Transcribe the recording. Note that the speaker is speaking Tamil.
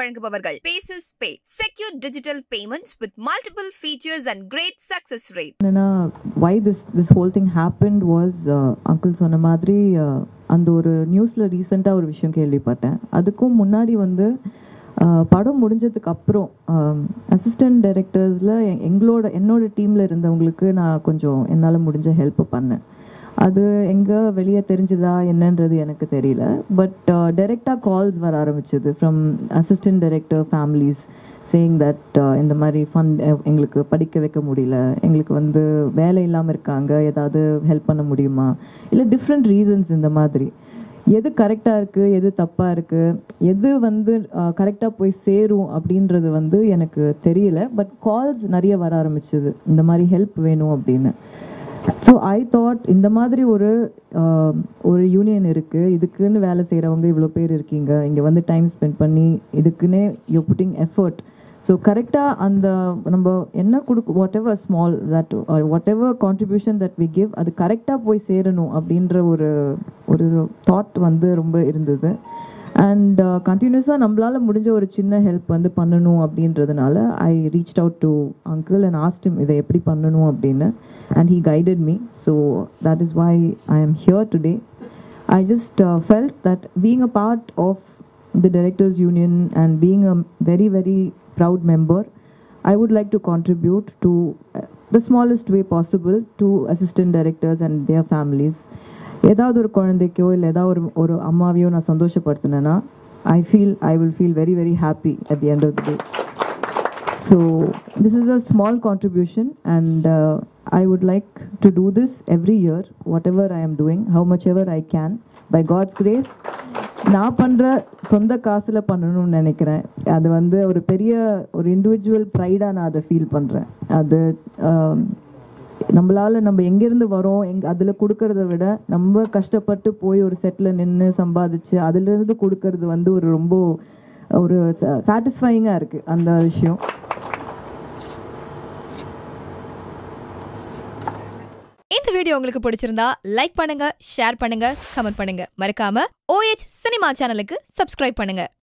வழங்குபவர்கள் Paces Pay. Secure digital payments with multiple features and great success rate. Why this whole thing happened was uncle சொன்ன மாதிரி அந்த ஒரு நியூஸ்ல ரீசெண்டா ஒரு விஷயம் கேள்விப்பட்டேன். அதுக்கும் முன்னாடி வந்து படம் முடிஞ்சதுக்கு அப்புறம் அசிஸ்டன்ட் டைரக்டர்ஸ்ல என்னோட டீம்ல இருந்தவங்களுக்கு நான் கொஞ்சம் என்னால் முடிஞ்ச ஹெல்ப் பண்ணேன். அது எங்கே வெளியே தெரிஞ்சுதா என்னன்றது எனக்கு தெரியல. பட் டைரெக்டாக கால்ஸ் வர ஆரம்பிச்சது from assistant director families saying that இந்த மாதிரி ஃபண்ட் எங்களுக்கு படிக்க வைக்க முடியல, எங்களுக்கு வந்து வேலை இல்லாமல் இருக்காங்க, ஏதாவது ஹெல்ப் பண்ண முடியுமா, இல்லை டிஃப்ரெண்ட் ரீசன்ஸ். இந்த மாதிரி எது கரெக்டாக இருக்குது, எது தப்பாக இருக்குது, எது வந்து கரெக்டாக போய் சேரும் அப்படின்றது வந்து எனக்கு தெரியல. பட் கால்ஸ் நிறைய வர ஆரம்பிச்சது, இந்த மாதிரி ஹெல்ப் வேணும் அப்படின்னு. ஸோ ஐ தாட் இந்த மாதிரி ஒரு யூனியன் இருக்குது, இதுக்குன்னு வேலை செய்கிறவங்க இவ்வளோ பேர் இருக்கீங்க, இங்கே வந்து டைம் ஸ்பெண்ட் பண்ணி இதுக்குன்னே யூ புட்டிங் எஃபர்ட். ஸோ கரெக்டாக அந்த நம்ம என்ன whatever small that whatever contribution that we give அது கரெக்டாக போய் சேரணும் அப்படின்ற ஒரு தாட் வந்து ரொம்ப இருந்தது. அண்ட் கண்டினியூஸாக நம்மளால் முடிஞ்ச ஒரு சின்ன ஹெல்ப் வந்து பண்ணணும் அப்படின்றதுனால I reached out to uncle and asked him இதை எப்படி பண்ணணும் அப்படின்னு. And he guided me. So that is why I am here today. I just felt that being a part of the Directors Union and being a very, very proud member, I would like to contribute to the smallest way possible to assistant directors and their families. ஏதாவது ஒரு குழந்தைக்கோ இல்லை ஏதாவது ஒரு அம்மாவையோ நான் சந்தோஷப்படுத்தினேன்னா I will feel very, very happy at the end of the day. So this is a small contribution and I would like to do this every year, whatever I am doing, how much ever I can. By God's grace, நான் பண்ணுற சொந்த காசில் பண்ணணும்னு நினைக்கிறேன். அது வந்து ஒரு பெரிய ஒரு இண்டிவிஜுவல் ப்ரைடாக நான் அதை ஃபீல் பண்ணுறேன். அது நம்மளால் நம்ம எங்கேருந்து வரோம் அதில் கொடுக்கறத விட நம்ம கஷ்டப்பட்டு போய் ஒரு செட்டில் நின்று சம்பாதிச்சு அதிலிருந்து கொடுக்கறது வந்து ரொம்ப ஒரு சாட்டிஸ்ஃபையிங்காக இருக்குது அந்த விஷயம். இந்த வீடியோ உங்களுக்கு பிடிச்சிருந்தா லைக் பண்ணுங்க, ஷேர் பண்ணுங்க, கமெண்ட் பண்ணுங்க. மறக்காம OH சினிமா சேனலுக்கு சப்ஸ்கிரைப் பண்ணுங்க.